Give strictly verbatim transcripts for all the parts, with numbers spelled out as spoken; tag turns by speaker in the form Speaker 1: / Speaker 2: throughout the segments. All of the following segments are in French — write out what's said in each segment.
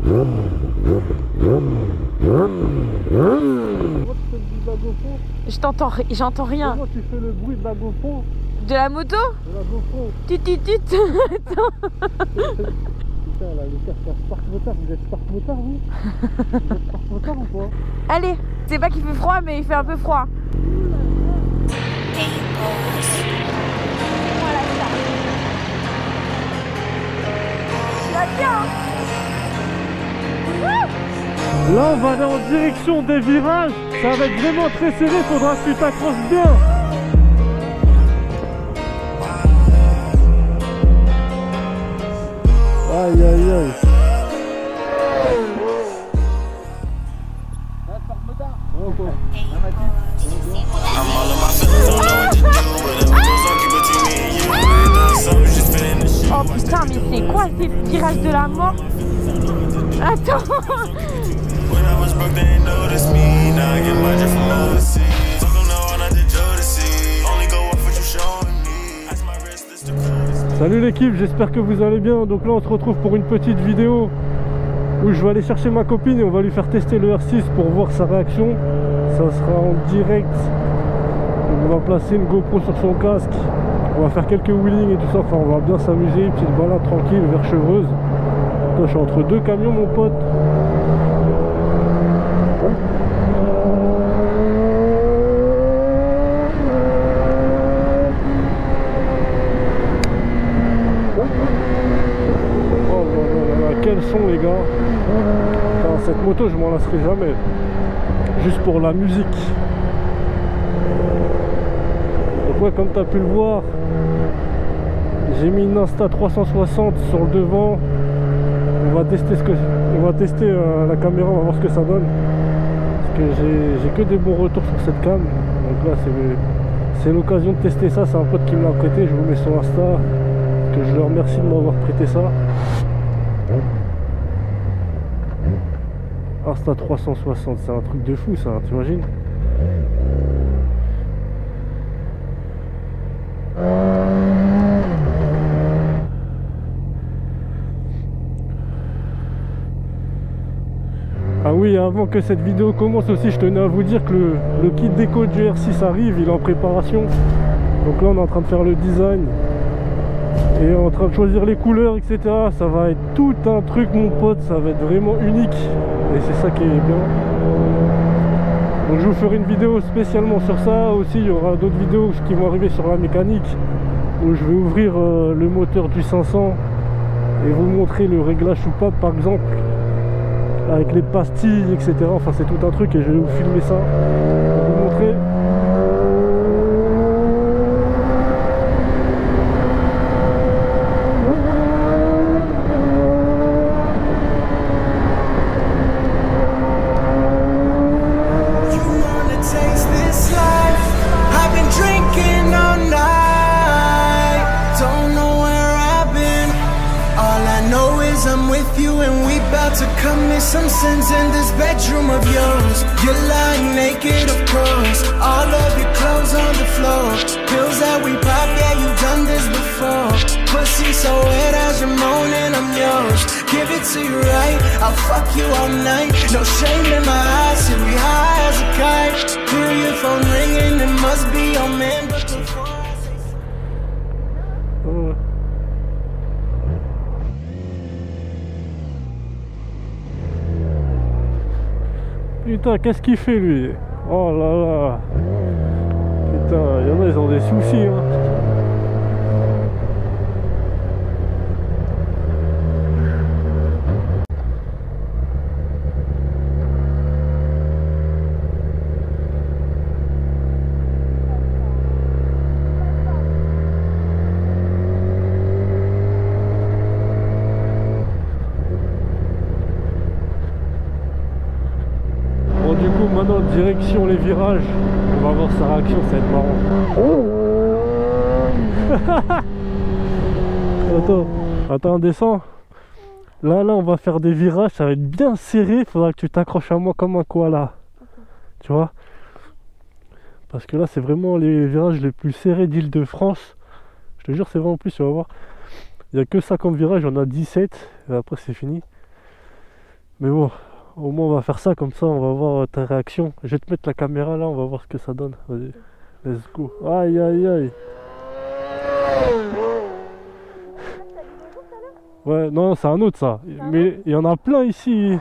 Speaker 1: Je t'entends, j'entends rien.
Speaker 2: Comment tu fais le bruit de la GoPro?
Speaker 1: De la moto?
Speaker 2: De la GoPro.
Speaker 1: Tut tut tut. Attends.
Speaker 2: Putain là, le casque à Spark Motard, vous êtes Spark Motard vous? Vous êtes Spark Motard ou quoi?
Speaker 1: Allez, c'est pas qu'il fait froid, mais il fait un peu froid. Voilà ça. Tu vas bien, hein?
Speaker 2: Là on va aller en direction des virages. Ça va être vraiment très serré, faudra que tu t'accroches bien. Aïe aïe aïe.
Speaker 1: Oh putain, mais c'est quoi ces virages de la mort? Attends.
Speaker 2: Salut l'équipe, j'espère que vous allez bien. Donc là on se retrouve pour une petite vidéo où je vais aller chercher ma copine et on va lui faire tester le R six pour voir sa réaction. Ça sera en direct. On va placer une GoPro sur son casque. On va faire quelques wheelings et tout ça. Enfin on va bien s'amuser, petite balade tranquille vers Chevreuse. Toi, je suis entre deux camions mon pote. Quels sont les gars? Enfin, cette moto je m'en lasserai jamais. Juste pour la musique. Donc ouais, comme tu as pu le voir, j'ai mis une Insta trois cent soixante sur le devant. On va tester ce que on va tester euh, la caméra, on va voir ce que ça donne. Parce que j'ai que des bons retours sur cette cam. Donc là c'est l'occasion de tester ça. C'est un pote qui me l'a prêté, je vous mets sur Insta. Que je le remercie de m'avoir prêté ça. Insta trois cent soixante, c'est un truc de fou ça, t'imagines? Ah oui, avant que cette vidéo commence aussi, je tenais à vous dire que le, le kit déco du R six arrive, il est en préparation. Donc là on est en train de faire le design et en train de choisir les couleurs, et cetera. Ça va être tout un truc mon pote, ça va être vraiment unique. Et c'est ça qui est bien. Donc je vous ferai une vidéo spécialement sur ça. Aussi il y aura d'autres vidéos qui vont arriver sur la mécanique, où je vais ouvrir euh, le moteur du cinq cents et vous montrer le réglage soupape par exemple, avec les pastilles, et cetera. Enfin c'est tout un truc et je vais vous filmer ça pour vous montrer.
Speaker 3: To commit some sins in this bedroom of yours. You're lying naked, of course. All of your clothes on the floor. Pills that we pop, yeah, you've done this before. Pussy so wet as you're moaning, I'm yours. Give it to you right, I'll fuck you all night. No shame in my eyes, see we high as a kite. Hear your phone ringing, it must be your man. But before I say
Speaker 2: putain, qu'est-ce qu'il fait lui? Oh là là. Putain, il y en a, ils ont des soucis hein. Du coup maintenant direction les virages, on va voir sa réaction, ça va être marrant. Attends, attends, descend. Là là on va faire des virages, ça va être bien serré, faudra que tu t'accroches à moi comme un koala. Tu vois? Parce que là c'est vraiment les virages les plus serrés d'Île-de-France. Je te jure c'est vraiment plus, tu vas voir. Il n'y a que ça comme virage, on a dix-sept et après c'est fini. Mais bon, au moins on va faire ça, comme ça on va voir ta réaction. Je vais te mettre la caméra là, on va voir ce que ça donne. Vas-y, let's go. Aïe aïe aïe. Ouais, non, c'est un autre ça. Mais il y en a plein ici.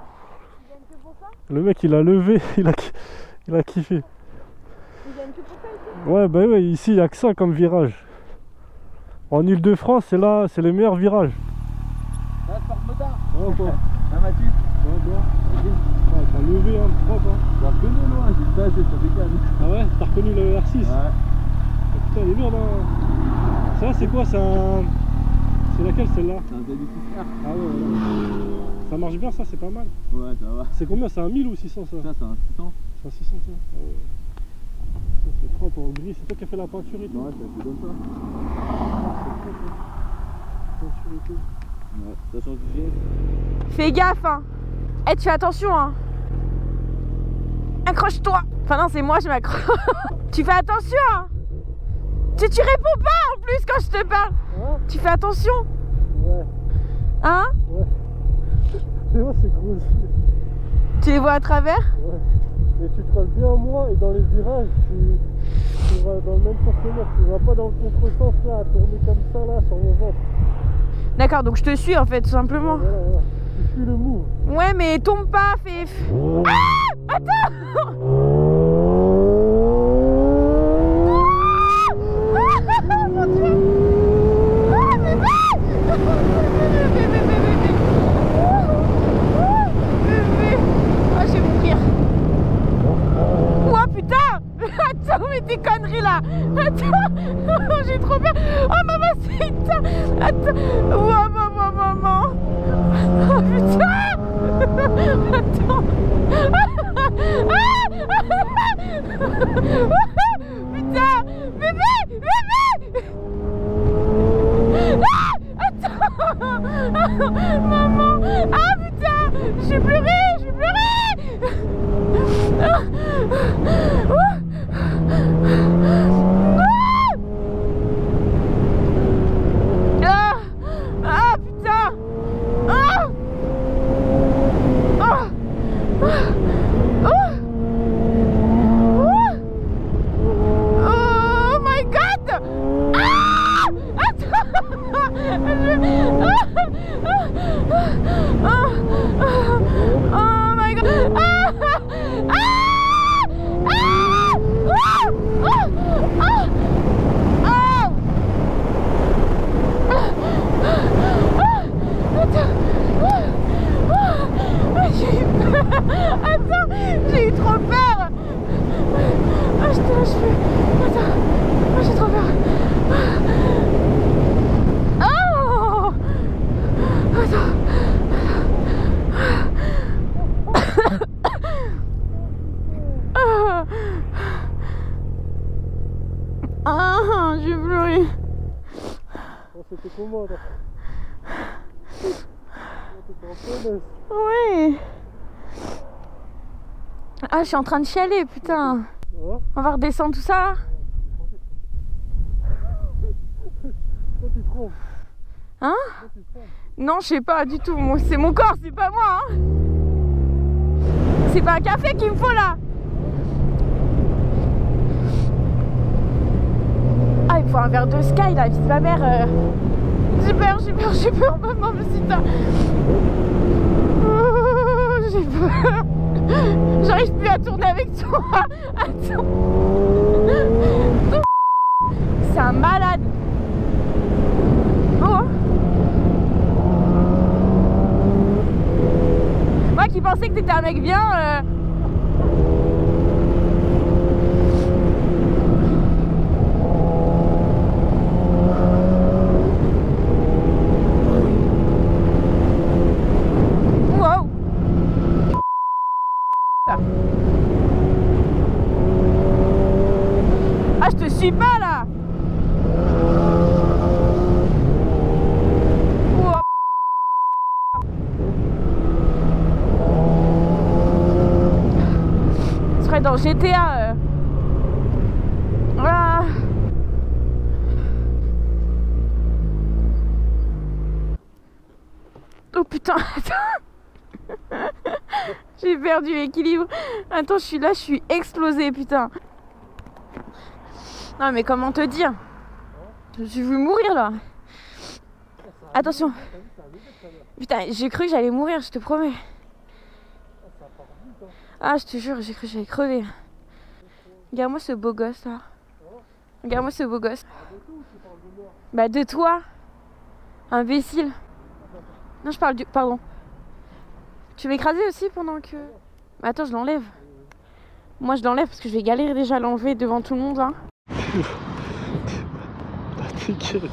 Speaker 2: Le mec il a levé, il a, il a kiffé. Ouais, bah ouais, ici il n'y a que ça comme virage. En Ile-de-France, c'est là, c'est les meilleurs virages.
Speaker 4: Là, je porte motard.
Speaker 2: Ouais, quoi.
Speaker 4: Là, Mathieu.
Speaker 2: Ouais, toi. Ouais, t'as levé un peu, quoi.
Speaker 4: J'ai reconnu, moi, j'ai le passé sur des câbles.
Speaker 2: Ah ouais, t'as reconnu le R six?
Speaker 4: Ouais.
Speaker 2: Oh, putain, elle est lourde, hein. Ça, c'est quoi? C'est un. C'est laquelle celle-là?
Speaker 4: C'est un David Fischer.
Speaker 2: Ah ouais, ouais. Ça marche bien, ça, c'est pas mal.
Speaker 4: Ouais, ça va.
Speaker 2: C'est combien? C'est un mille ou six cents ça?
Speaker 4: Ça, c'est un six cents.
Speaker 2: C'est un six cents ça? Ah ouais. Ça, c'est propre en gris. C'est toi qui as fait la peinture et tout?
Speaker 4: Ouais, c'est un peu comme ça.
Speaker 2: Peinture et tout.
Speaker 4: Ouais, ça change du geste.
Speaker 1: Fais gaffe, hein. Eh, tu fais attention, hein. Accroche-toi. Enfin non, c'est moi, je m'accroche. Tu fais attention, hein. Tu, tu réponds pas en plus quand je te parle.
Speaker 2: Hein?
Speaker 1: Tu fais attention.
Speaker 2: Ouais,
Speaker 1: Hein?
Speaker 2: ouais. C'est vrai, c'est gros aussi.
Speaker 1: Tu les vois à travers?
Speaker 2: Ouais. Et tu te colles bien à moi et dans les virages, tu, tu vas dans le même sens que moi. Tu vas pas dans le contresens là, à tourner comme ça là, sur mon ventre.
Speaker 1: D'accord, donc je te suis en fait, tout simplement.
Speaker 2: Voilà, voilà. Tu suis le move.
Speaker 1: Ouais, mais tombe pas, fais... Ah! Attends! Ah, mon Dieu! Ah, bébé! Bébé, bébé, bébé, bébé! Ah, bébé! Ah, je vais mourir! Oh putain! Attends, mais tes conneries là! Attends! J'ai trop peur! Oh maman, c'est... Attends! Oh maman, maman! Oh putain! Attends! Putain! Bébé! Bébé! Ah! Attends! Maman! Ah putain! Je vais pleurer! Je vais pleurer! Ah! Ah! Ah putain! Ah! Ah! Oh! Oh my god! Ah! Attends! Je... Ah! Ah! Oh my god! Ah! Ah! Ah! Ah! Ah! Ah! Attends! J'ai eu peur! Attends! J'ai eu trop peur! Ah, je te lâche plus! Attends! Ah, j'ai trop peur! Oh! Attends! Ah! J'ai pleuré!
Speaker 2: Oh, c'était comment là? T'étais en PLS.
Speaker 1: Ouais! Ah, je suis en train de chialer, putain!
Speaker 2: Ouais.
Speaker 1: On va redescendre tout ça?
Speaker 2: Toi tu trompes.
Speaker 1: Hein?
Speaker 2: Toi tu trompes.
Speaker 1: Non, je sais pas du tout. Moi, c'est mon corps, c'est pas moi. Hein. C'est pas un café qu'il me faut là. Ah, il me faut un verre de Sky là. C'est ma mère. Euh... J'ai peur, j'ai peur, j'ai peur. Maman, me cite. Oh, j'ai peur. J'arrive plus à tourner avec toi. Attends. C'est un malade. Oh. Moi qui pensais que t'étais un mec bien. Euh... Wow. Ah, je te suis pas là. Wow. Je serais dans G T A. Euh... Ah. Oh putain, attends. J'ai perdu l'équilibre. Attends, je suis là, je suis explosée, putain. Non, mais comment te dire? Je suis vu mourir là. Attention. Putain, j'ai cru que j'allais mourir, je te promets. Ah, je te jure, j'ai cru que j'allais crever. Regarde-moi ce beau gosse là. Regarde-moi ce beau gosse. Bah, de toi. Imbécile. Non, je parle du... Pardon. Tu veux m'écraser aussi pendant que... Attends, je l'enlève. Moi, je l'enlève parce que je vais galérer déjà à l'enlever devant tout le monde là.
Speaker 2: T'inquiète.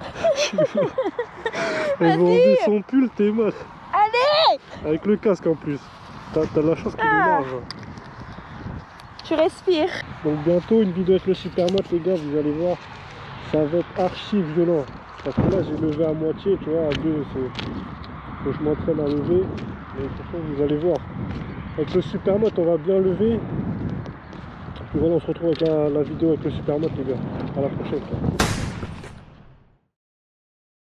Speaker 2: Elle va enlever son pull, t'es moche.
Speaker 1: Allez!
Speaker 2: Avec le casque en plus. T'as de la chance qu'il
Speaker 1: Ah.
Speaker 2: est large.
Speaker 1: Tu respires.
Speaker 2: Donc bientôt une vidéo avec le Supermoto les gars, vous allez voir. Ça va être archi violent. Parce que là j'ai levé à moitié, tu vois, à deux, c'est... Faut que je m'entraîne à lever. Mais franchement vous allez voir. Avec le Supermoto on va bien lever. Et voilà, on se retrouve avec la, la vidéo avec le Supermoto les gars. À la prochaine.